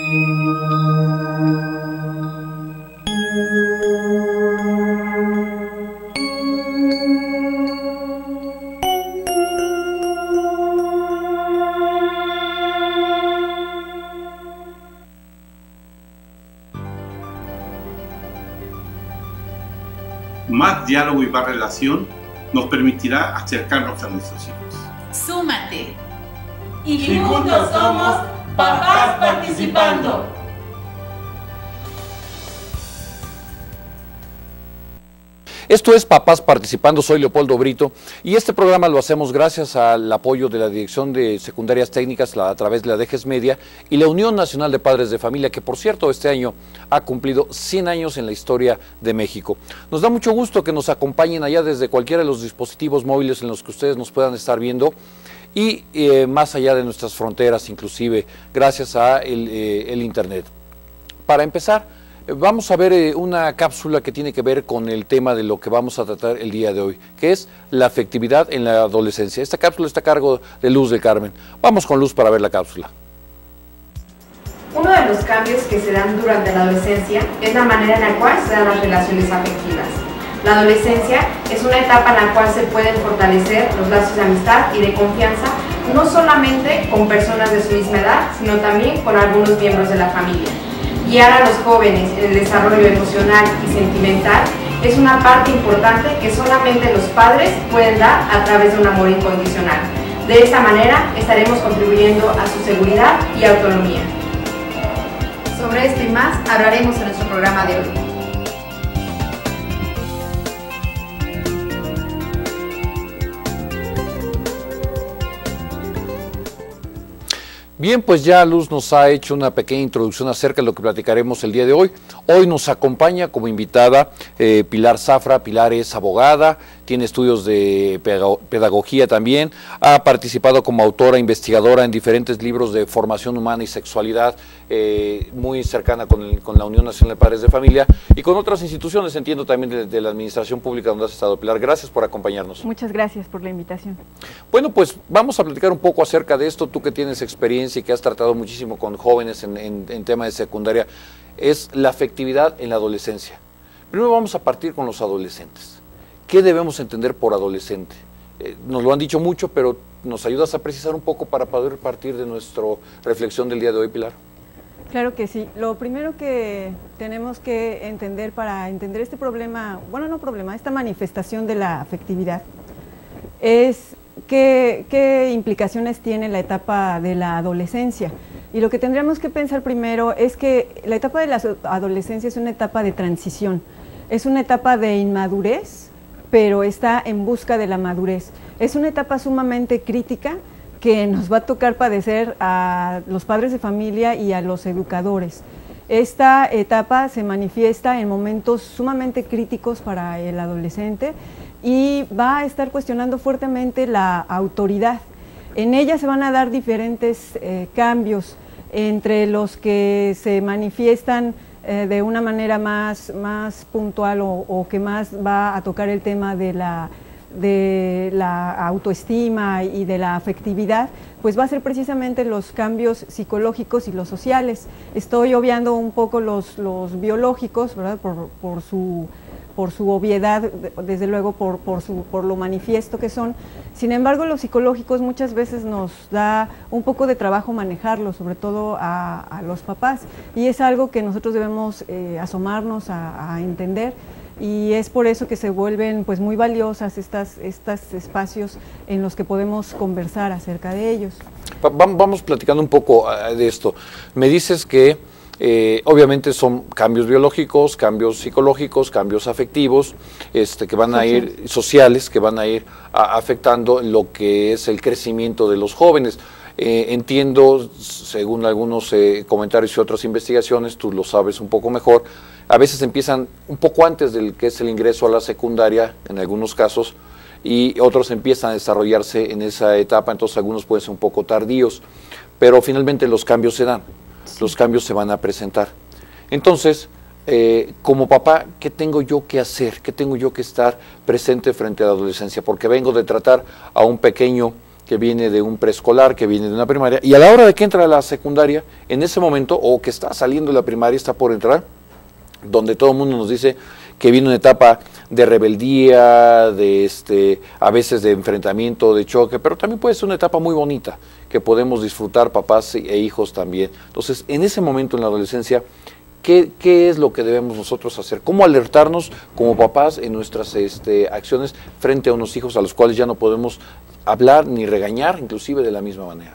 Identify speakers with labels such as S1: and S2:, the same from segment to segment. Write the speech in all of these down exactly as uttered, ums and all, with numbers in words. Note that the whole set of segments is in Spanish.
S1: Más diálogo y más relación nos permitirá acercarnos a nuestros hijos.
S2: Súmate.
S3: Y juntos somos Papás Participando.
S4: Esto es Papás Participando, soy Leopoldo Brito y este programa lo hacemos gracias al apoyo de la Dirección de Secundarias Técnicas a través de la D G E S Media y la Unión Nacional de Padres de Familia, que por cierto este año ha cumplido cien años en la historia de México. Nos da mucho gusto que nos acompañen allá desde cualquiera de los dispositivos móviles en los que ustedes nos puedan estar viendo y eh, más allá de nuestras fronteras, inclusive gracias a el, eh, el Internet. Para empezar, vamos a ver eh, una cápsula que tiene que ver con el tema de lo que vamos a tratar el día de hoy, que es la afectividad en la adolescencia. Esta cápsula está a cargo de Luz del Carmen. Vamos con Luz para ver la cápsula.
S5: Uno de los cambios que se dan durante la adolescencia es la manera en la cual se dan las relaciones afectivas. La adolescencia es una etapa en la cual se pueden fortalecer los lazos de amistad y de confianza, no solamente con personas de su misma edad, sino también con algunos miembros de la familia. Guiar a los jóvenes en el desarrollo emocional y sentimental es una parte importante que solamente los padres pueden dar a través de un amor incondicional. De esta manera estaremos contribuyendo a su seguridad y autonomía. Sobre esto y más hablaremos en nuestro programa de hoy.
S4: Bien, pues ya Luz nos ha hecho una pequeña introducción acerca de lo que platicaremos el día de hoy. Hoy nos acompaña como invitada eh, Pilar Zafra. Pilar es abogada, tiene estudios de pedagogía también, ha participado como autora investigadora en diferentes libros de formación humana y sexualidad, eh, muy cercana con, el, con la Unión Nacional de Padres de Familia y con otras instituciones, entiendo también de, de la administración pública donde has estado. Pilar, gracias por acompañarnos.
S6: Muchas gracias por la invitación.
S4: Bueno, pues vamos a platicar un poco acerca de esto, tú que tienes experiencia y que has tratado muchísimo con jóvenes en, en, en tema de secundaria, es la afectividad en la adolescencia. Primero vamos a partir con los adolescentes. ¿Qué debemos entender por adolescente? Eh, nos lo han dicho mucho, pero ¿nos ayudas a precisar un poco para poder partir de nuestra reflexión del día de hoy, Pilar?
S6: Claro que sí. Lo primero que tenemos que entender para entender este problema, bueno, no problema, esta manifestación de la afectividad, es qué, qué implicaciones tiene la etapa de la adolescencia. Y lo que tendríamos que pensar primero es que la etapa de la adolescencia es una etapa de transición, es una etapa de inmadurez, pero está en busca de la madurez. Es una etapa sumamente crítica que nos va a tocar padecer a los padres de familia y a los educadores. Esta etapa se manifiesta en momentos sumamente críticos para el adolescente y va a estar cuestionando fuertemente la autoridad. En ella se van a dar diferentes eh, cambios, entre los que se manifiestan eh, de una manera más, más puntual o, o que más va a tocar el tema de la, de la autoestima y de la afectividad, pues va a ser precisamente los cambios psicológicos y los sociales. Estoy obviando un poco los, los biológicos, ¿verdad? Por, por su... por su obviedad, desde luego por, por, su, por lo manifiesto que son. Sin embargo, los psicológicos muchas veces nos da un poco de trabajo manejarlo, sobre todo a, a los papás, y es algo que nosotros debemos eh, asomarnos a, a entender, y es por eso que se vuelven pues muy valiosas estas, estos espacios en los que podemos conversar acerca de ellos.
S4: Vamos platicando un poco de esto. Me dices que Eh, obviamente son cambios biológicos, cambios psicológicos, cambios afectivos, este, que van a ir, sociales, que van a ir a, afectando lo que es el crecimiento de los jóvenes. Eh, entiendo, según algunos eh, comentarios y otras investigaciones, tú lo sabes un poco mejor, a veces empiezan un poco antes del que es el ingreso a la secundaria, en algunos casos, y otros empiezan a desarrollarse en esa etapa, entonces algunos pueden ser un poco tardíos, pero finalmente los cambios se dan. Los cambios se van a presentar. Entonces, eh, como papá, ¿qué tengo yo que hacer? ¿Qué tengo yo que estar presente frente a la adolescencia? Porque vengo de tratar a un pequeño que viene de un preescolar, que viene de una primaria, y a la hora de que entra a la secundaria, en ese momento, o que está saliendo de la primaria, está por entrar, donde todo el mundo nos dice que viene una etapa de rebeldía, de este, a veces de enfrentamiento, de choque, pero también puede ser una etapa muy bonita, que podemos disfrutar papás e hijos también. Entonces, en ese momento en la adolescencia, ¿Qué, ¿Qué es lo que debemos nosotros hacer? ¿Cómo alertarnos como papás en nuestras este, acciones frente a unos hijos a los cuales ya no podemos hablar ni regañar, inclusive de la misma manera?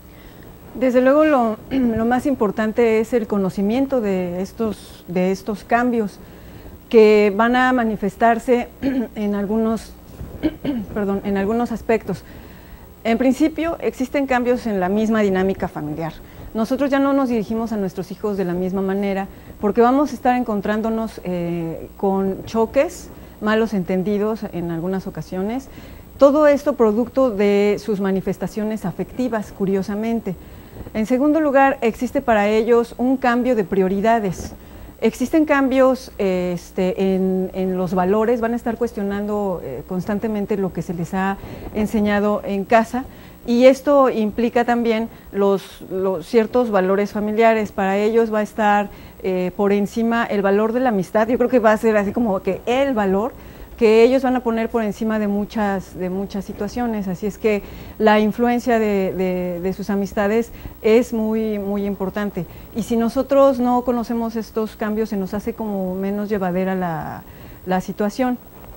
S6: Desde luego lo, lo más importante es el conocimiento de estos, de estos cambios que van a manifestarse en algunos, perdón, en algunos aspectos. En principio existen cambios en la misma dinámica familiar. Nosotros ya no nos dirigimos a nuestros hijos de la misma manera porque vamos a estar encontrándonos eh, con choques, malos entendidos en algunas ocasiones. Todo esto producto de sus manifestaciones afectivas, curiosamente. En segundo lugar, existe para ellos un cambio de prioridades. Existen cambios eh, este, en, en los valores, van a estar cuestionando eh, constantemente lo que se les ha enseñado en casa. Y esto implica también los, los ciertos valores familiares. Para ellos va a estar eh, por encima el valor de la amistad. Yo creo que va a ser así como que el valor que ellos van a poner por encima de muchas, de muchas situaciones. Así es que la influencia de, de, de sus amistades es muy, muy importante. Y si nosotros no conocemos estos cambios, se nos hace como menos llevadera la, la situación.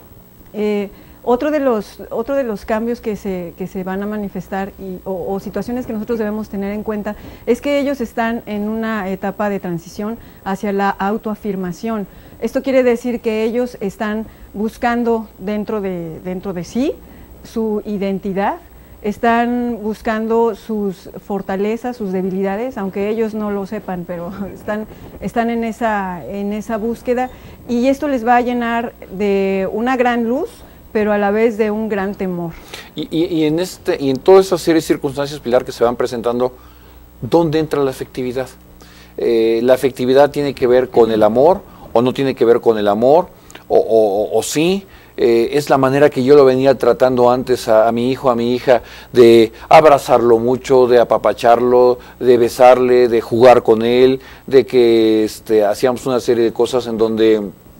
S6: Eh, Otro de los, otro de los cambios que se, que se van a manifestar y, o, o situaciones que nosotros debemos tener en cuenta es que ellos están en una etapa de transición hacia la autoafirmación. Esto quiere decir que ellos están buscando dentro de, dentro de sí su identidad, están buscando sus fortalezas, sus debilidades, aunque ellos no lo sepan, pero están, están en, esa, en esa búsqueda, y esto les va a llenar de una gran luz, pero a la vez de un gran temor.
S4: Y, y, y, en este, y en toda esa serie de circunstancias, Pilar, que se van presentando, ¿dónde entra la afectividad? Eh, ¿La afectividad tiene que ver con el amor o no tiene que ver con el amor? ¿O, o, o sí? Eh, es la manera que yo lo venía tratando antes a, a mi hijo, a mi hija, de abrazarlo mucho, de apapacharlo, de besarle, de jugar con él, de que este, hacíamos una serie de cosas en donde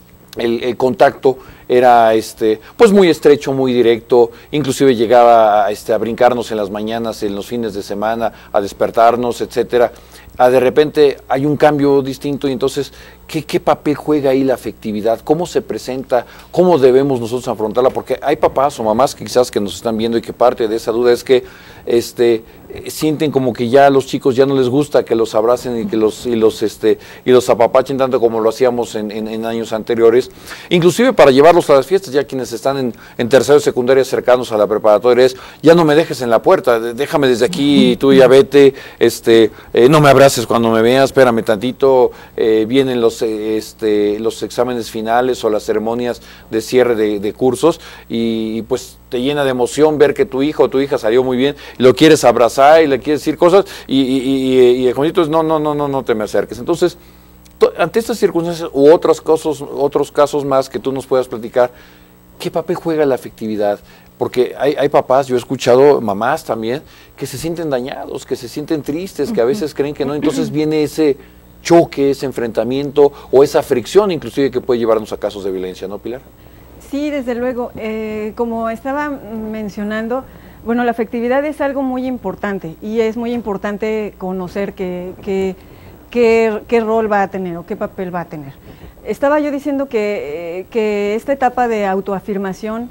S4: el, el contacto era este, pues muy estrecho, muy directo, inclusive llegaba a, este, a brincarnos en las mañanas, en los fines de semana, a despertarnos, etcétera. A de repente hay un cambio distinto y entonces, ¿qué, qué papel juega ahí la afectividad? ¿Cómo se presenta? ¿Cómo debemos nosotros afrontarla? Porque hay papás o mamás que quizás que nos están viendo y que parte de esa duda es que este, sienten como que ya a los chicos ya no les gusta que los abracen y que los, y los, este, y los apapachen tanto como lo hacíamos en, en, en años anteriores. Inclusive para llevarlos a las fiestas, ya quienes están en, en tercero y secundaria cercanos a la preparatoria, es, ya no me dejes en la puerta, déjame desde aquí, tú ya vete, este, eh, no me abraces cuando me veas, espérame tantito, eh, vienen los, eh, este, los exámenes finales o las ceremonias de cierre de, de cursos y, y pues te llena de emoción ver que tu hijo o tu hija salió muy bien, y lo quieres abrazar y le quieres decir cosas y, y, y, y el jovencito es no, no, no, no, no te me acerques. Entonces, ante estas circunstancias u otros casos, otros casos más que tú nos puedas platicar, ¿qué papel juega la afectividad? Porque hay, hay papás, yo he escuchado mamás también, que se sienten dañados, que se sienten tristes, que a veces creen que no, entonces viene ese choque, ese enfrentamiento o esa fricción inclusive que puede llevarnos a casos de violencia, ¿no, Pilar? Sí, desde luego. Eh, como estaba mencionando, bueno, la afectividad es algo muy importante y es muy importante conocer que, que, que, qué rol va a tener o qué papel va a tener. Estaba yo diciendo que, que esta etapa de autoafirmación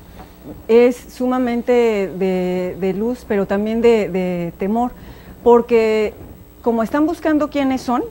S4: es sumamente de, de luz, pero también de, de temor, porque como están buscando quiénes son,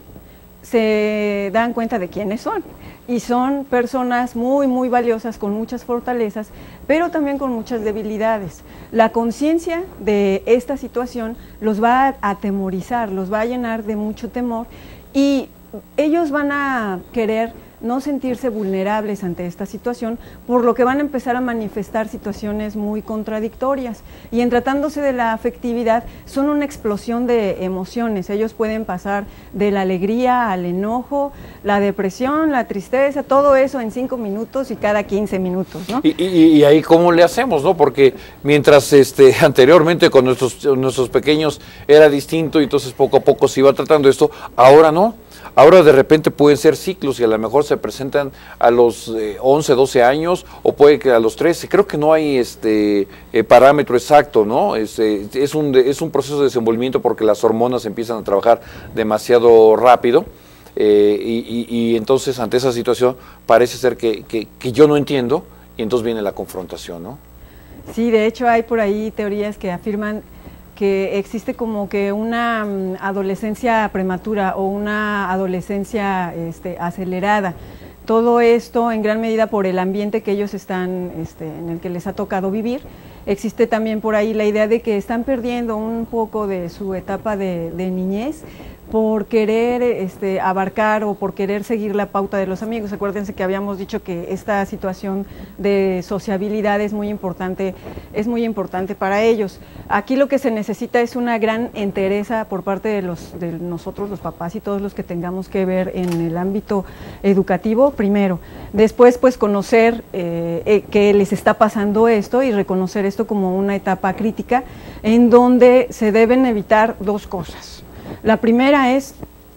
S4: se dan cuenta de quiénes son. Y son personas muy, muy valiosas, con muchas fortalezas, pero también con muchas debilidades. La conciencia de esta situación los va a atemorizar, los va a llenar de mucho temor y ellos van a querer
S6: no sentirse vulnerables ante esta situación, por lo que van a empezar a manifestar situaciones muy contradictorias. Y en tratándose de la afectividad, son una explosión de emociones. Ellos pueden pasar de la alegría al enojo, la depresión, la tristeza, todo eso en cinco minutos y cada quince minutos, ¿no?
S4: Y, y, y ahí cómo le hacemos, ¿no? Porque mientras este, anteriormente con nuestros, nuestros pequeños era distinto y entonces poco a poco se iba tratando esto, ahora no. Ahora de repente pueden ser ciclos y a lo mejor se presentan a los eh, once, doce años o puede que a los trece. Creo que no hay este eh, parámetro exacto, ¿no? Es, eh, es, un, es un proceso de desenvolvimiento porque las hormonas empiezan a trabajar demasiado rápido eh, y, y, y entonces ante esa situación parece ser que, que, que yo no entiendo y entonces viene la confrontación, ¿no?
S6: Sí, de hecho hay por ahí teorías que afirman que existe como que una um, adolescencia prematura o una adolescencia este, acelerada. Todo esto en gran medida por el ambiente que ellos están, este, en el que les ha tocado vivir. Existe también por ahí la idea de que están perdiendo un poco de su etapa de, de niñez por querer este, abarcar o por querer seguir la pauta de los amigos. Acuérdense que habíamos dicho que esta situación de sociabilidad es muy importante, es muy importante para ellos. Aquí lo que se necesita es una gran entereza por parte de, los, de nosotros, los papás y todos los que tengamos que ver en el ámbito educativo, primero. Después, pues, conocer eh, eh, que les está pasando esto y reconocer esto como una etapa crítica en donde se deben evitar dos cosas. La primera es,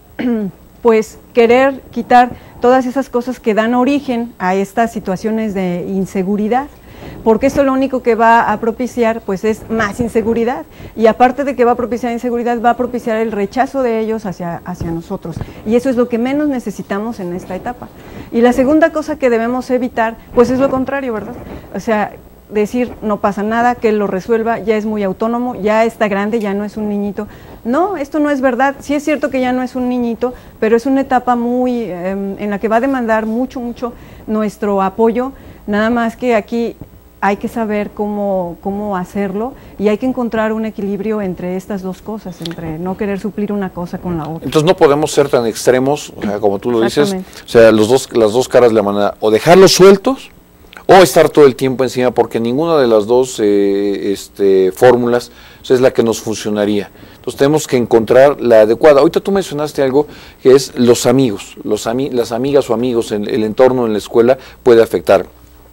S6: pues, querer quitar todas esas cosas que dan origen a estas situaciones de inseguridad, porque esto lo único que va a propiciar, pues, es más inseguridad, y aparte de que va a propiciar inseguridad, va a propiciar el rechazo de ellos hacia, hacia nosotros, y eso es lo que menos necesitamos en esta etapa. Y la segunda cosa que debemos evitar, pues, es lo contrario, ¿verdad? O sea, decir no pasa nada, que él lo resuelva, ya es muy autónomo, ya está grande, ya no es un niñito. No, esto no es verdad. Sí es cierto que ya no es un niñito, pero es una etapa muy eh, en la que va a demandar mucho, mucho nuestro apoyo, nada más que aquí hay que saber cómo, cómo hacerlo y hay que encontrar un equilibrio entre estas dos cosas, entre no querer suplir una cosa con la otra.
S4: Entonces no podemos ser tan extremos, o sea, como tú lo dices, o sea, los dos, las dos caras de la moneda, o dejarlos sueltos, o estar todo el tiempo encima, porque ninguna de las dos eh, este, fórmulas o sea, es la que nos funcionaría. Entonces tenemos que encontrar la adecuada. Ahorita tú mencionaste algo que es los amigos, los ami las amigas o amigos, en el entorno en la escuela puede afectar.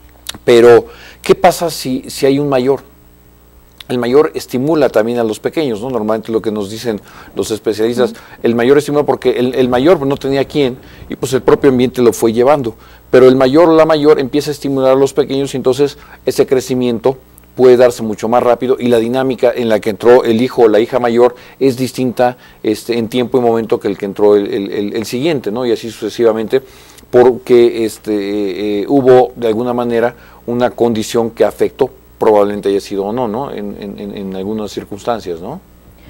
S4: Pero, ¿qué pasa si, si hay un mayor? El mayor estimula también a los pequeños, ¿no? Normalmente lo que nos dicen los especialistas, el mayor estimula porque el, el mayor no tenía quién y pues el propio ambiente lo fue llevando. Pero el mayor o la mayor empieza a estimular a los pequeños y entonces ese crecimiento puede darse mucho más rápido y la dinámica en la que entró el hijo o la hija mayor es distinta este, en tiempo y momento que el que entró el, el, el, el siguiente, ¿no? Y así sucesivamente, porque este, eh, hubo de alguna manera una condición que afectó, probablemente haya sido o no, ¿no? En, en, en algunas circunstancias, ¿no?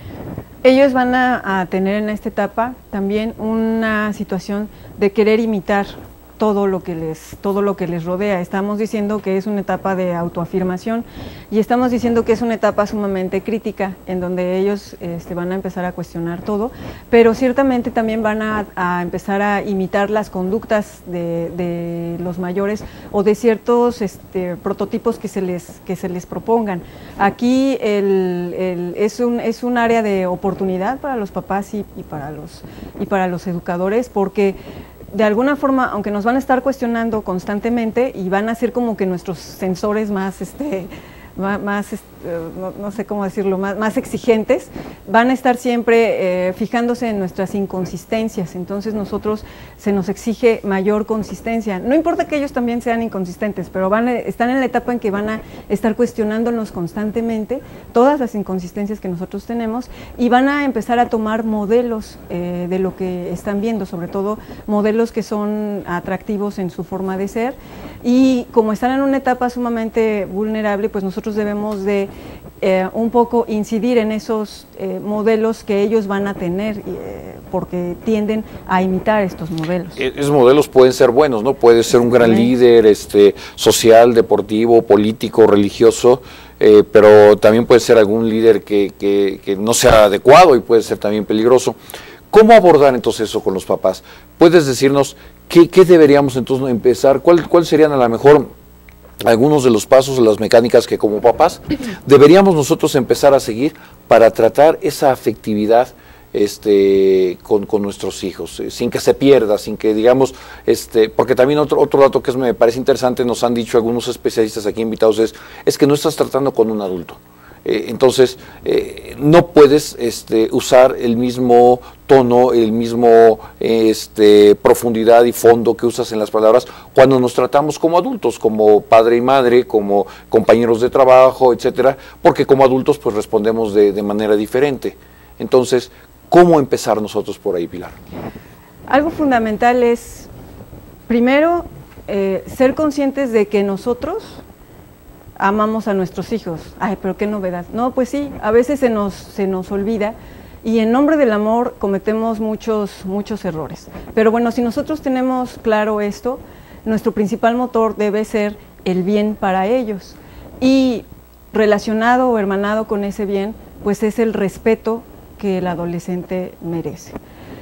S6: Ellos van a, a tener en esta etapa también una situación de querer imitar todo lo que les todo lo que les rodea. Estamos diciendo que es una etapa de autoafirmación y estamos diciendo que es una etapa sumamente crítica en donde ellos este, van a empezar a cuestionar todo, pero ciertamente también van a, a empezar a imitar las conductas de, de los mayores o de ciertos este, prototipos que se les que se les propongan. Aquí el, el, es un es un área de oportunidad para los papás y, y para los y para los educadores, porque de alguna forma, aunque nos van a estar cuestionando constantemente y van a ser como que nuestros sensores más, este, más, más este, no, no sé cómo decirlo, más, más exigentes, van a estar siempre eh, fijándose en nuestras inconsistencias. Entonces nosotros se nos exige mayor consistencia. No importa que ellos también sean inconsistentes, pero van a, están en la etapa en que van a estar cuestionándonos constantemente todas las inconsistencias que nosotros tenemos y van a empezar a tomar modelos eh, de lo que están viendo, sobre todo modelos que son atractivos en su forma de ser, y como están en una etapa sumamente vulnerable, pues nosotros debemos de Eh, un poco incidir en esos eh, modelos que ellos van a tener, eh, porque tienden a imitar estos modelos.
S4: Esos modelos pueden ser buenos, ¿no? Puede ser un gran líder este, social, deportivo, político, religioso, eh, pero también puede ser algún líder que, que, que no sea adecuado y puede ser también peligroso. ¿Cómo abordar entonces eso con los papás? ¿Puedes decirnos ¿qué, qué deberíamos entonces empezar? ¿Cuál, cuál serían a lo mejor algunos de los pasos, las mecánicas que como papás deberíamos nosotros empezar a seguir para tratar esa afectividad este con, con nuestros hijos, eh, sin que se pierda, sin que digamos, este porque también otro, otro dato que es, me parece interesante, nos han dicho algunos especialistas aquí invitados, es, es que no estás tratando con un adulto. Eh, entonces, eh, no puedes este, usar el mismo tono, el mismo este, profundidad y fondo que usas en las palabras cuando nos tratamos como adultos, como padre y madre, como compañeros de trabajo, etcétera, porque como adultos pues respondemos de, de manera diferente. Entonces, ¿cómo empezar nosotros por ahí, Pilar?
S6: Algo fundamental es, primero, eh, ser conscientes de que nosotros amamos a nuestros hijos. Ay, pero qué novedad. No, pues sí, a veces se nos, se nos olvida y en nombre del amor cometemos muchos, muchos errores. Pero bueno, si nosotros tenemos claro esto, nuestro principal motor debe ser el bien para ellos. Y relacionado o hermanado con ese bien, pues es el respeto que el adolescente merece.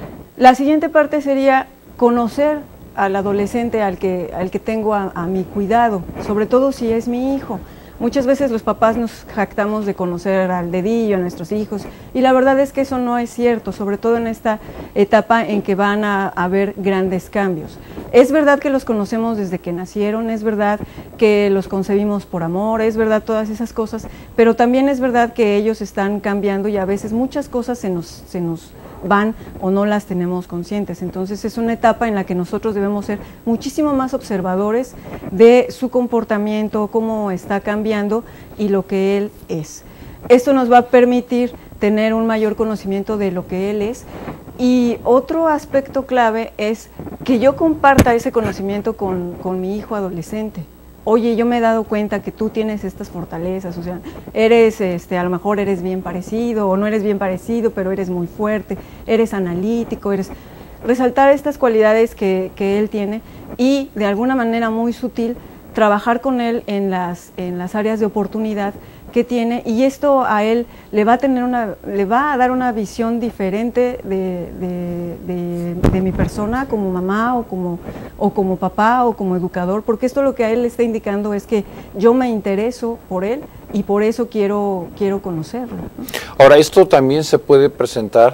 S6: La siguiente parte sería conocer al adolescente al que, al que tengo a, a mi cuidado, sobre todo si es mi hijo. Muchas veces los papás nos jactamos de conocer al dedillo a nuestros hijos y la verdad es que eso no es cierto, sobre todo en esta etapa en que van a haber grandes cambios. Es verdad que los conocemos desde que nacieron, es verdad que los concebimos por amor, es verdad todas esas cosas, pero también es verdad que ellos están cambiando y a veces muchas cosas se nos, se nos van o no las tenemos conscientes. Entonces es una etapa en la que nosotros debemos ser muchísimo más observadores de su comportamiento, cómo está cambiando y lo que él es. Esto nos va a permitir tener un mayor conocimiento de lo que él es. Y otro aspecto clave es que yo comparta ese conocimiento con, con mi hijo adolescente. Oye, yo me he dado cuenta que tú tienes estas fortalezas, o sea, eres, este, a lo mejor eres bien parecido, o no eres bien parecido, pero eres muy fuerte, eres analítico, eres... Resaltar estas cualidades que, que él tiene y, de alguna manera muy sutil, trabajar con él en las, en las áreas de oportunidad que tiene, y esto a él le va a tener una, le va a dar una visión diferente de, de, de, de mi persona como mamá o como, o como papá o como educador, porque esto lo que a él le está indicando es que yo me intereso por él y por eso quiero, quiero conocerlo, ¿no?
S4: Ahora, esto también se puede presentar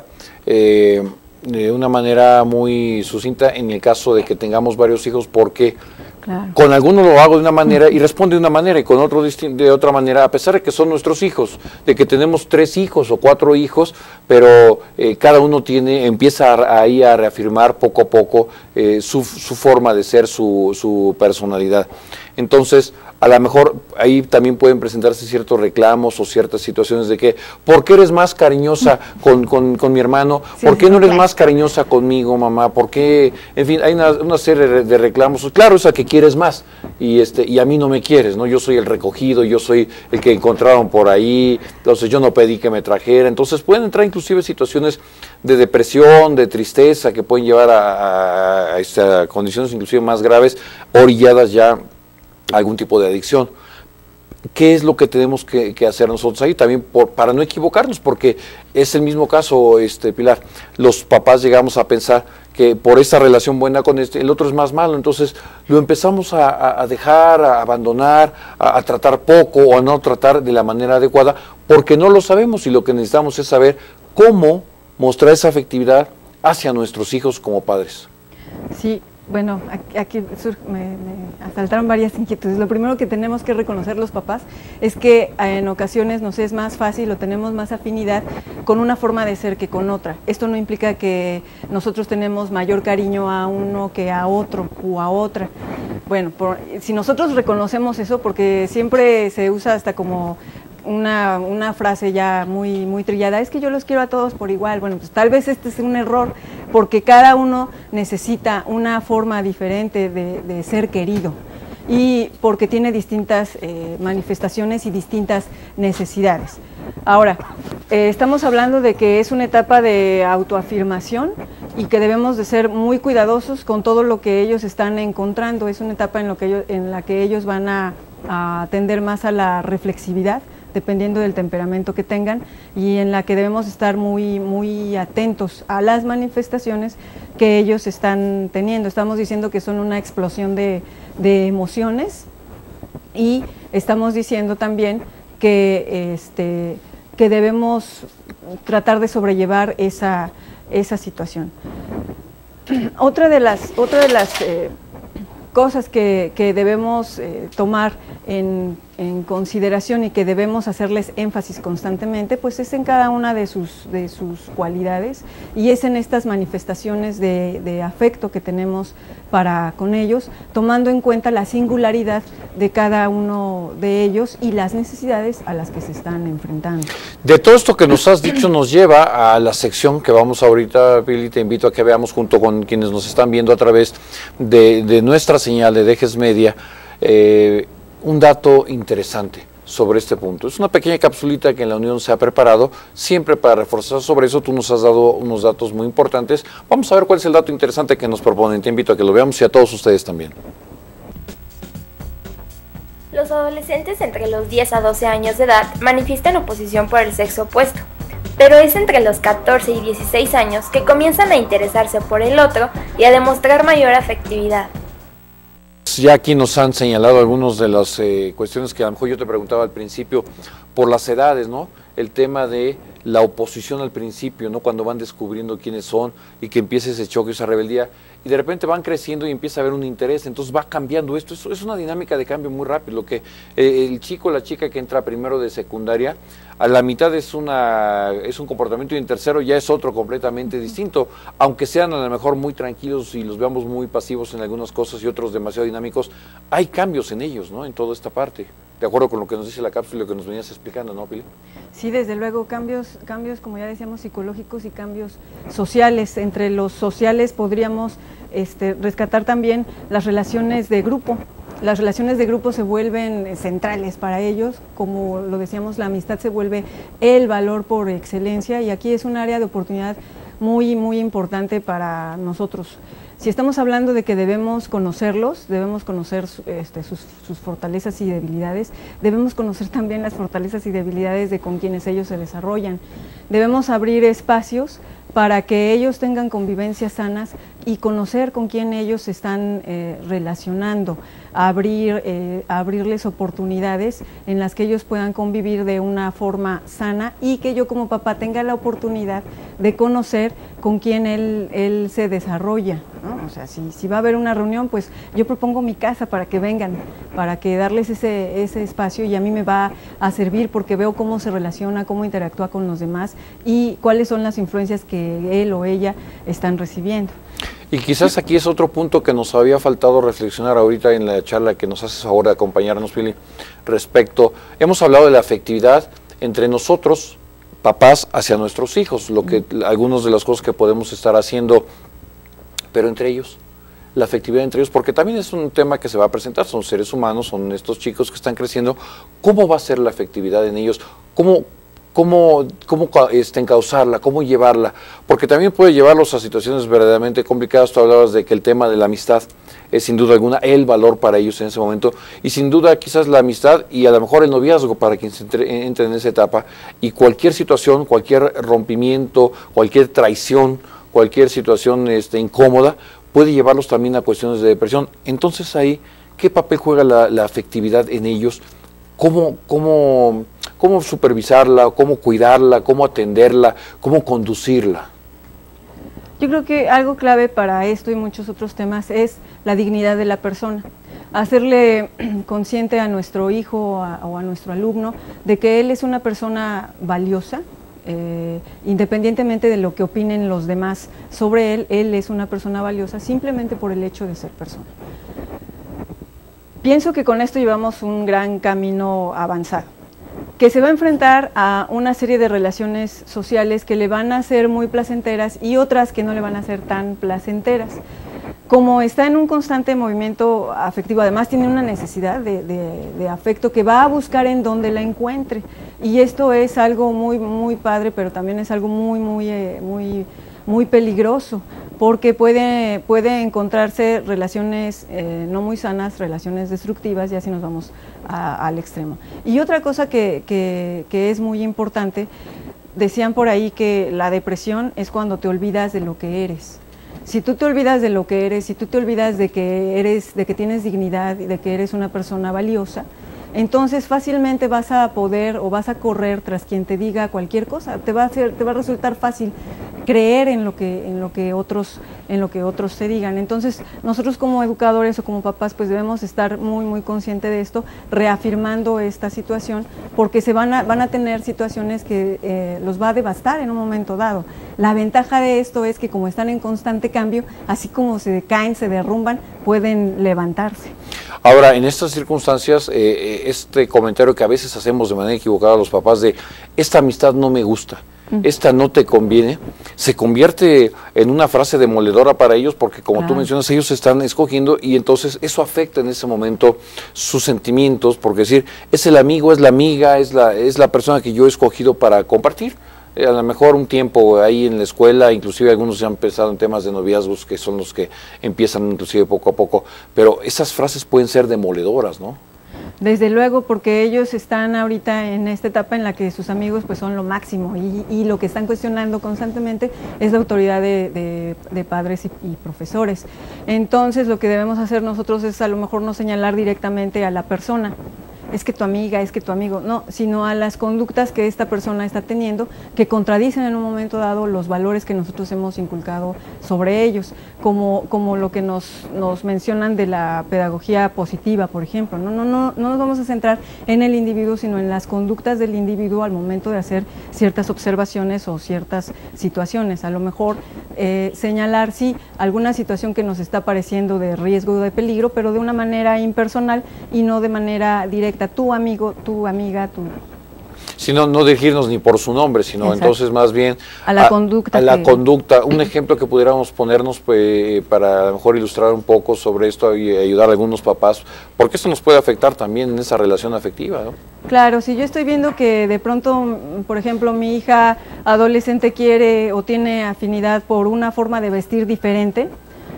S4: eh, de una manera muy sucinta en el caso de que tengamos varios hijos, porque claro, con algunos lo hago de una manera y responde de una manera y con otro de otra manera, a pesar de que son nuestros hijos, de que tenemos tres hijos o cuatro hijos, pero eh, cada uno tiene, empieza a, ahí a reafirmar poco a poco eh, su, su forma de ser, su, su personalidad. Entonces, a lo mejor ahí también pueden presentarse ciertos reclamos o ciertas situaciones de que, ¿por qué eres más cariñosa con, con, con mi hermano? ¿Por qué no eres más cariñosa conmigo, mamá? ¿Por qué? En fin, hay una, una serie de reclamos. Claro, es a que quieres más y, este, y a mí no me quieres, ¿no? Yo soy el recogido, yo soy el que encontraron por ahí, entonces yo no pedí que me trajera. Entonces pueden entrar inclusive situaciones de depresión, de tristeza, que pueden llevar a, a, a, a, a condiciones inclusive más graves, orilladas ya algún tipo de adicción. ¿Qué es lo que tenemos que, que hacer nosotros ahí? También por, para no equivocarnos, porque es el mismo caso, este, Pilar. Los papás llegamos a pensar que por esta relación buena con este, el otro es más malo, entonces lo empezamos a, a, a dejar, a abandonar, a, a tratar poco o a no tratar de la manera adecuada, porque no lo sabemos y lo que necesitamos es saber cómo mostrar esa afectividad hacia nuestros hijos como padres.
S6: Sí. Bueno, aquí, aquí me, me asaltaron varias inquietudes. Lo primero que tenemos que reconocer los papás es que en ocasiones nos es más fácil o tenemos más afinidad con una forma de ser que con otra. Esto no implica que nosotros tenemos mayor cariño a uno que a otro o a otra. Bueno, por, si nosotros reconocemos eso, porque siempre se usa hasta como Una, una frase ya muy, muy trillada, es que yo los quiero a todos por igual. Bueno, pues tal vez este es un error, porque cada uno necesita una forma diferente de, de ser querido y porque tiene distintas eh, manifestaciones y distintas necesidades. Ahora, eh, estamos hablando de que es una etapa de autoafirmación y que debemos de ser muy cuidadosos con todo lo que ellos están encontrando. Es una etapa en, lo que ellos, en la que ellos van a, a tender más a la reflexividad, dependiendo del temperamento que tengan, y en la que debemos estar muy, muy atentos a las manifestaciones que ellos están teniendo. Estamos diciendo que son una explosión de, de emociones, y estamos diciendo también que, este, que debemos tratar de sobrellevar esa, esa situación. Otra de las, otra de las eh, cosas que, que debemos eh, tomar en, en consideración y que debemos hacerles énfasis constantemente, pues es en cada una de sus, de sus cualidades, y es en estas manifestaciones de, de afecto que tenemos para con ellos, tomando en cuenta la singularidad de cada uno de ellos y las necesidades a las que se están enfrentando.
S4: De todo esto que nos has dicho nos lleva a la sección que vamos ahorita, Pili, te invito a que veamos junto con quienes nos están viendo a través de, de nuestra señal de Dejes Media, eh, un dato interesante sobre este punto. Es una pequeña capsulita que en la Unión se ha preparado, siempre para reforzar sobre eso. Tú nos has dado unos datos muy importantes. Vamos a ver cuál es el dato interesante que nos proponen. Te invito a que lo veamos y a todos ustedes también.
S2: Los adolescentes entre los diez a doce años de edad manifiestan oposición por el sexo opuesto, pero es entre los catorce y dieciséis años que comienzan a interesarse por el otro y a demostrar mayor afectividad.
S4: Ya aquí nos han señalado algunas de las eh, cuestiones que a lo mejor yo te preguntaba al principio, por las edades, ¿no? El tema de la oposición al principio, ¿no? Cuando van descubriendo quiénes son y que empieza ese choque, esa rebeldía, y de repente van creciendo y empieza a haber un interés, entonces va cambiando esto. Es, es una dinámica de cambio muy rápido, lo que eh, el chico o la chica que entra primero de secundaria, a la mitad es, una, es un comportamiento y en tercero ya es otro completamente distinto, aunque sean a lo mejor muy tranquilos y los veamos muy pasivos en algunas cosas y otros demasiado dinámicos, hay cambios en ellos, ¿no? En toda esta parte. De acuerdo con lo que nos dice la cápsula y lo que nos venías explicando, ¿no, Pili?
S6: Sí, desde luego, cambios, cambios, como ya decíamos, psicológicos y cambios sociales. Entre los sociales podríamos este, rescatar también las relaciones de grupo. Las relaciones de grupo se vuelven centrales para ellos, como lo decíamos, la amistad se vuelve el valor por excelencia, y aquí es un área de oportunidad muy, muy importante para nosotros. Si estamos hablando de que debemos conocerlos, debemos conocer este, sus, sus fortalezas y debilidades, debemos conocer también las fortalezas y debilidades de con quienes ellos se desarrollan. Debemos abrir espacios para que ellos tengan convivencias sanas y conocer con quién ellos se están eh, relacionando, abrir, eh, abrirles oportunidades en las que ellos puedan convivir de una forma sana, y que yo como papá tenga la oportunidad de conocer con quién él, él se desarrolla, ¿no? O sea, si, si va a haber una reunión, pues yo propongo mi casa para que vengan, para que darles ese, ese espacio, y a mí me va a servir porque veo cómo se relaciona, cómo interactúa con los demás y cuáles son las influencias que él o ella están recibiendo.
S4: Y quizás aquí es otro punto que nos había faltado reflexionar ahorita en la charla que nos haces favor de acompañarnos, Pili, respecto, hemos hablado de la afectividad entre nosotros, papás, hacia nuestros hijos, lo que algunas de las cosas que podemos estar haciendo, pero entre ellos, la afectividad entre ellos, porque también es un tema que se va a presentar, son seres humanos, son estos chicos que están creciendo, ¿cómo va a ser la afectividad en ellos? ¿Cómo cómo, cómo este, encauzarla, cómo llevarla? Porque también puede llevarlos a situaciones verdaderamente complicadas. Tú hablabas de que el tema de la amistad es sin duda alguna el valor para ellos en ese momento, y sin duda quizás la amistad y a lo mejor el noviazgo para quien se entre, entre en esa etapa, y cualquier situación, cualquier rompimiento, cualquier traición, cualquier situación este, incómoda, puede llevarlos también a cuestiones de depresión. Entonces ahí, ¿qué papel juega la, la afectividad en ellos? ¿Cómo, cómo, cómo supervisarla, cómo cuidarla, cómo atenderla, cómo conducirla?
S6: Yo creo que algo clave para esto y muchos otros temas es la dignidad de la persona. Hacerle consciente a nuestro hijo o a, o a nuestro alumno de que él es una persona valiosa, eh, independientemente de lo que opinen los demás sobre él, él es una persona valiosa simplemente por el hecho de ser persona. Pienso que con esto llevamos un gran camino avanzado, que se va a enfrentar a una serie de relaciones sociales que le van a ser muy placenteras y otras que no le van a ser tan placenteras. Como está en un constante movimiento afectivo, además tiene una necesidad de, de, de afecto que va a buscar en donde la encuentre, y esto es algo muy, muy padre, pero también es algo muy, muy, eh, muy, muy peligroso, porque puede, puede encontrarse relaciones eh, no muy sanas, relaciones destructivas, y así nos vamos a, al extremo. Y otra cosa que, que, que es muy importante, decían por ahí que la depresión es cuando te olvidas de lo que eres. Si tú te olvidas de lo que eres, si tú te olvidas de que eres, de que tienes dignidad y de que eres una persona valiosa, entonces fácilmente vas a poder o vas a correr tras quien te diga cualquier cosa. Te va a hacer, te va a resultar fácil creer en lo que en lo que otros en lo que otros te digan. Entonces nosotros como educadores o como papás pues debemos estar muy muy conscientes de esto, reafirmando esta situación, porque se van a van a tener situaciones que eh, los va a devastar en un momento dado. La ventaja de esto es que como están en constante cambio, así como se caen, se derrumban, pueden levantarse.
S4: Ahora, en estas circunstancias, eh, este comentario que a veces hacemos de manera equivocada a los papás de esta amistad no me gusta, esta no te conviene, se convierte en una frase demoledora para ellos porque, como claro. tú mencionas, ellos se están escogiendo y entonces eso afecta en ese momento sus sentimientos, porque decir, es el amigo, es la amiga, es la, es la persona que yo he escogido para compartir. A lo mejor un tiempo ahí en la escuela, inclusive algunos ya han pensado en temas de noviazgos que son los que empiezan inclusive poco a poco, pero esas frases pueden ser demoledoras, ¿no?
S6: Desde luego, porque ellos están ahorita en esta etapa en la que sus amigos pues son lo máximo y, y lo que están cuestionando constantemente es la autoridad de, de, de padres y, y profesores. Entonces lo que debemos hacer nosotros es a lo mejor no señalar directamente a la persona, es que tu amiga, es que tu amigo, no, sino a las conductas que esta persona está teniendo que contradicen en un momento dado los valores que nosotros hemos inculcado sobre ellos, como, como lo que nos, nos mencionan de la pedagogía positiva, por ejemplo. No, no, no, no nos vamos a centrar en el individuo, sino en las conductas del individuo al momento de hacer ciertas observaciones o ciertas situaciones. A lo mejor eh, señalar, sí, alguna situación que nos está pareciendo de riesgo o de peligro, pero de una manera impersonal y no de manera directa. Tu amigo, tu amiga, tu...
S4: Sino no dirigirnos ni por su nombre, sino Exacto. entonces más bien
S6: a la a, conducta.
S4: A la
S6: que...
S4: conducta. Un ejemplo que pudiéramos ponernos pues, para a lo mejor ilustrar un poco sobre esto y ayudar a algunos papás, porque esto nos puede afectar también en esa relación afectiva, ¿no?
S6: Claro, si yo estoy viendo que de pronto, por ejemplo, mi hija adolescente quiere o tiene afinidad por una forma de vestir diferente,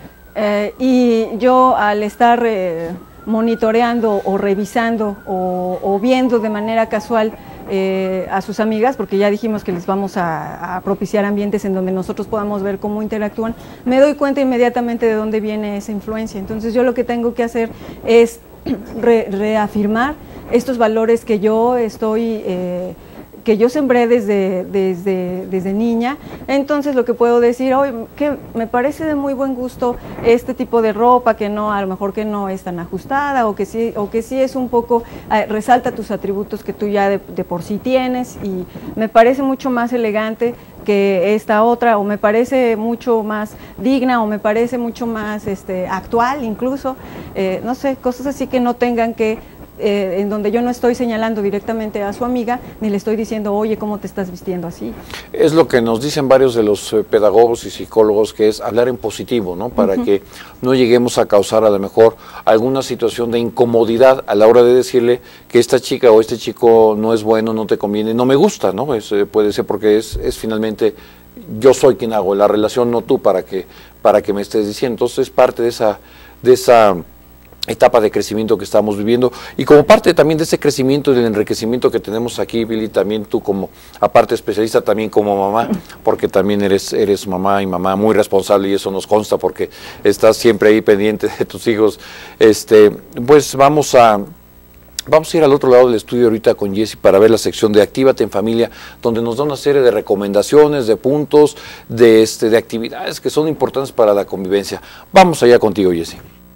S6: eh, y yo al estar... Eh, monitoreando o revisando o, o viendo de manera casual eh, a sus amigas, porque ya dijimos que les vamos a, a propiciar ambientes en donde nosotros podamos ver cómo interactúan, me doy cuenta inmediatamente de dónde viene esa influencia. Entonces yo lo que tengo que hacer es re, reafirmar estos valores que yo estoy... Eh, que yo sembré desde, desde, desde niña. Entonces lo que puedo decir hoy, que me parece de muy buen gusto este tipo de ropa, que no, a lo mejor que no es tan ajustada, o que sí, o que sí es un poco, eh, resalta tus atributos que tú ya de, de por sí tienes, y me parece mucho más elegante que esta otra, o me parece mucho más digna, o me parece mucho más este, actual incluso, eh, no sé, cosas así que no tengan que Eh, en donde yo no estoy señalando directamente a su amiga, ni le estoy diciendo, oye, ¿cómo te estás vistiendo así?
S4: Es lo que nos dicen varios de los eh, pedagogos y psicólogos, que es hablar en positivo, ¿no? Para uh-huh. que no lleguemos a causar a lo mejor alguna situación de incomodidad a la hora de decirle que esta chica o este chico no es bueno, no te conviene, no me gusta, ¿no? Es, eh, puede ser porque es, es finalmente yo soy quien hago la relación, no tú, para que, para que me estés diciendo. Entonces es parte de esa... De esa etapa de crecimiento que estamos viviendo, y como parte también de ese crecimiento y del enriquecimiento que tenemos aquí, Billy, también tú como, aparte especialista, también como mamá, porque también eres, eres mamá y mamá muy responsable, y eso nos consta porque estás siempre ahí pendiente de tus hijos. Este, pues vamos a... Vamos a ir al otro lado del estudio ahorita con Jessy para ver la sección de Actívate en Familia, donde nos da una serie de recomendaciones, de puntos, de, este, de actividades que son importantes para la convivencia. Vamos allá contigo, Jessy.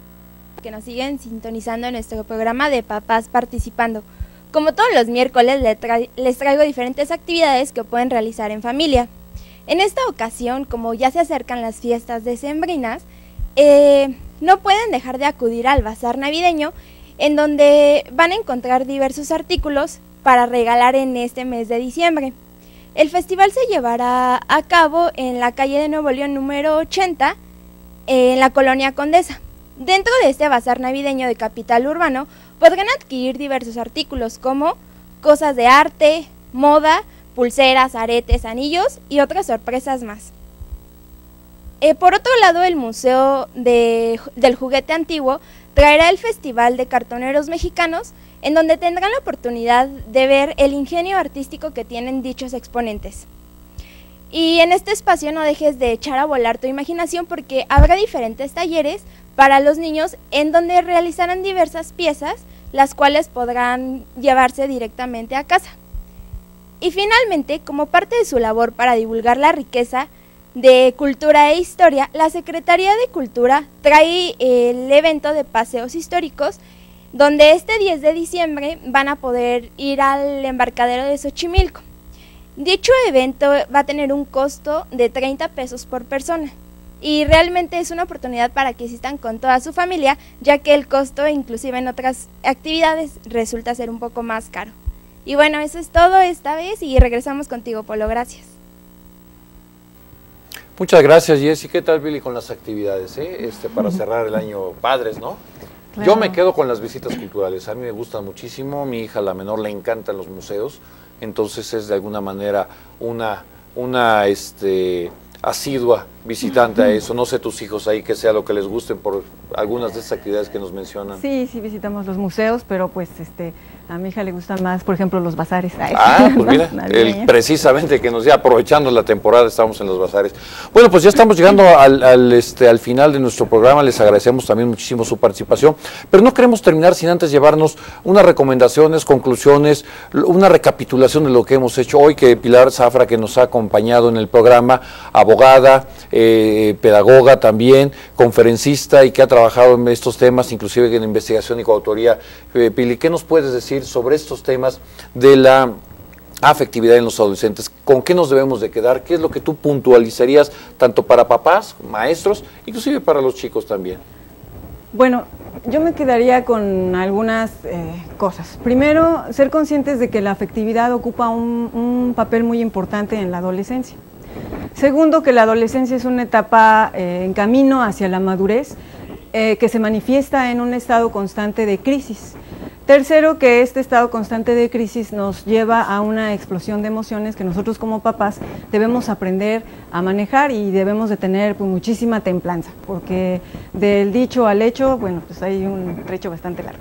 S2: Que nos siguen sintonizando en nuestro programa de Papás Participando. Como todos los miércoles les, tra les traigo diferentes actividades que pueden realizar en familia. En esta ocasión, como ya se acercan las fiestas decembrinas, eh, no pueden dejar de acudir al bazar navideño, en donde van a encontrar diversos artículos para regalar en este mes de diciembre. El festival se llevará a cabo en la calle de Nuevo León número ochenta, en la colonia Condesa. Dentro de este bazar navideño de Capital Urbano podrán adquirir diversos artículos como cosas de arte, moda, pulseras, aretes, anillos y otras sorpresas más. Eh, por otro lado, el Museo de, del Juguete Antiguo traerá el Festival de Cartoneros Mexicanos, en donde tendrán la oportunidad de ver el ingenio artístico que tienen dichos exponentes. Y en este espacio no dejes de echar a volar tu imaginación, porque habrá diferentes talleres para los niños en donde realizarán diversas piezas, las cuales podrán llevarse directamente a casa. Y finalmente, como parte de su labor para divulgar la riqueza de cultura e historia, la Secretaría de Cultura trae el evento de paseos históricos, donde este diez de diciembre van a poder ir al embarcadero de Xochimilco. Dicho evento va a tener un costo de treinta pesos por persona y realmente es una oportunidad para que asistan con toda su familia, ya que el costo inclusive en otras actividades resulta ser un poco más caro. Y bueno, eso es todo esta vez y regresamos contigo, Polo. Gracias.
S4: Muchas gracias, Jessy. ¿Qué tal, Billy, con las actividades, eh? este, para cerrar el año padres, ¿no? Claro. Yo me quedo con las visitas culturales. A mí me gustan muchísimo. Mi hija, la menor, le encantan los museos. Entonces es de alguna manera una, una este, asidua visitante a eso. No sé tus hijos ahí que sea lo que les gusten por algunas de esas actividades que nos mencionan.
S6: Sí, sí visitamos los museos, pero pues este a mi hija le gustan más, por ejemplo, los bazares. Ay,
S4: ah, pues mira, el, precisamente que nos ya aprovechando la temporada estamos en los bazares. Bueno, pues ya estamos llegando al, al, este, al final de nuestro programa. Les agradecemos también muchísimo su participación, pero no queremos terminar sin antes llevarnos unas recomendaciones, conclusiones, una recapitulación de lo que hemos hecho hoy, que Pilar Zafra, que nos ha acompañado en el programa, abogada, eh, pedagoga también, conferencista y que ha trabajado en estos temas, inclusive en investigación y coautoría. Eh, Pili, ¿qué nos puedes decir sobre estos temas de la afectividad en los adolescentes? ¿Con qué nos debemos de quedar? ¿Qué es lo que tú puntualizarías tanto para papás, maestros, inclusive para los chicos también?
S6: Bueno, yo me quedaría con algunas eh, cosas. Primero, ser conscientes de que la afectividad ocupa un, un papel muy importante en la adolescencia. Segundo, que la adolescencia es una etapa eh, en camino hacia la madurez, eh, que se manifiesta en un estado constante de crisis. Tercero, que este estado constante de crisis nos lleva a una explosión de emociones que nosotros como papás debemos aprender a manejar y debemos de tener pues, muchísima templanza, porque del dicho al hecho, bueno, pues hay un trecho bastante largo.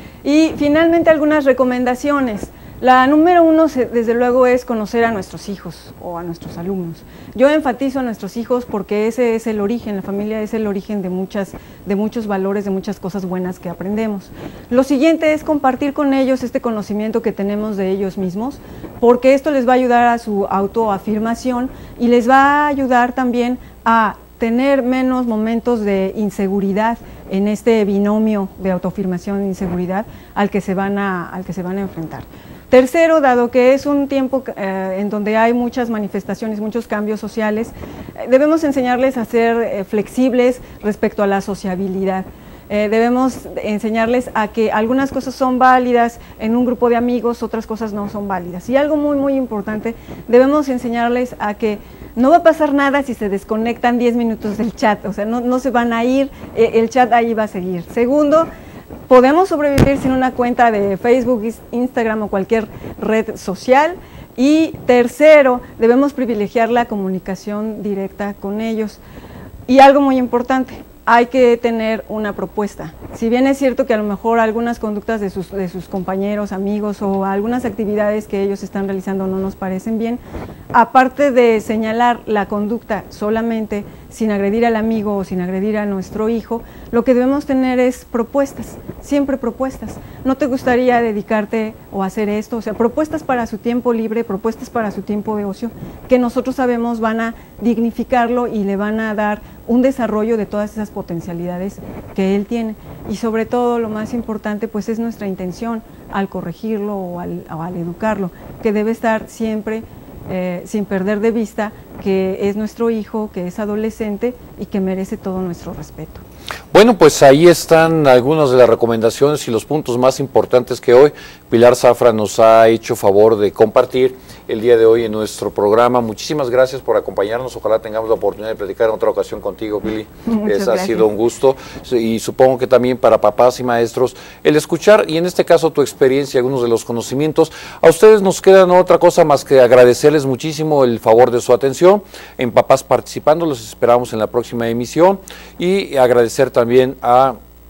S6: Y finalmente algunas recomendaciones. La número uno, desde luego, es conocer a nuestros hijos o a nuestros alumnos. Yo enfatizo a nuestros hijos porque ese es el origen, la familia es el origen de, muchas, de muchos valores, de muchas cosas buenas que aprendemos. Lo siguiente es compartir con ellos este conocimiento que tenemos de ellos mismos, porque esto les va a ayudar a su autoafirmación y les va a ayudar también a tener menos momentos de inseguridad en este binomio de autoafirmación e inseguridad al que se van a, al que se van a enfrentar. Tercero, dado que es un tiempo eh, en donde hay muchas manifestaciones, muchos cambios sociales, eh, debemos enseñarles a ser eh, flexibles respecto a la sociabilidad. Eh, debemos enseñarles a que algunas cosas son válidas en un grupo de amigos, otras cosas no son válidas. Y algo muy, muy importante, debemos enseñarles a que no va a pasar nada si se desconectan diez minutos del chat, o sea, no, no se van a ir, eh, el chat ahí va a seguir. Segundo, podemos sobrevivir sin una cuenta de Facebook, Instagram o cualquier red social. Y tercero, debemos privilegiar la comunicación directa con ellos. Y algo muy importante, hay que tener una propuesta. Si bien es cierto que a lo mejor algunas conductas de sus, de sus compañeros, amigos o algunas actividades que ellos están realizando no nos parecen bien, aparte de señalar la conducta solamente sin agredir al amigo o sin agredir a nuestro hijo, lo que debemos tener es propuestas, siempre propuestas. ¿No te gustaría dedicarte o hacer esto? O sea, propuestas para su tiempo libre, propuestas para su tiempo de ocio, que nosotros sabemos van a dignificarlo y le van a dar un desarrollo de todas esas potencialidades que él tiene. Y sobre todo, lo más importante, pues es nuestra intención al corregirlo o al, o al educarlo, que debe estar siempre eh, sin perder de vista que es nuestro hijo, que es adolescente y que merece todo nuestro respeto.
S4: Bueno, pues ahí están algunas de las recomendaciones y los puntos más importantes que hoy Pilar Zafra nos ha hecho favor de compartir el día de hoy en nuestro programa. Muchísimas gracias por acompañarnos. Ojalá tengamos la oportunidad de platicar en otra ocasión contigo, Billy. Es, ha sido un gusto y supongo que también para papás y maestros el escuchar y en este caso tu experiencia y algunos de los conocimientos. A ustedes nos queda no otra cosa más que agradecerles muchísimo el favor de su atención. En Papás Participando los esperamos en la próxima emisión y agradecer también a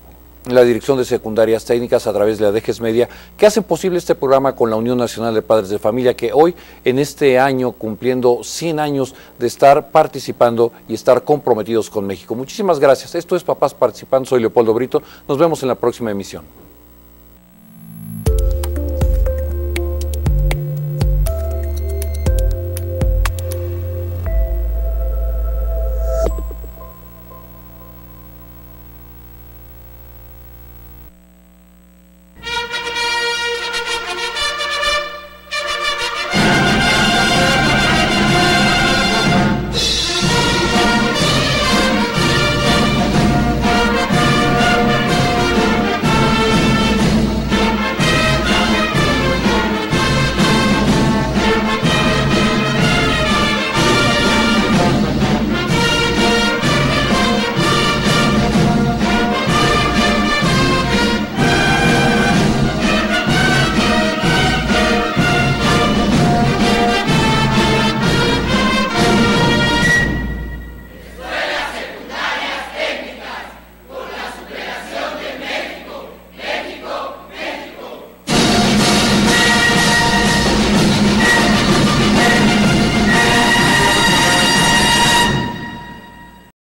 S4: la Dirección de Secundarias Técnicas a través de la D G E S Media, que hacen posible este programa con la Unión Nacional de Padres de Familia, que hoy, en este año, cumpliendo cien años de estar participando y estar comprometidos con México. Muchísimas gracias. Esto es Papás Participando. Soy Leopoldo Brito. Nos vemos en la próxima emisión.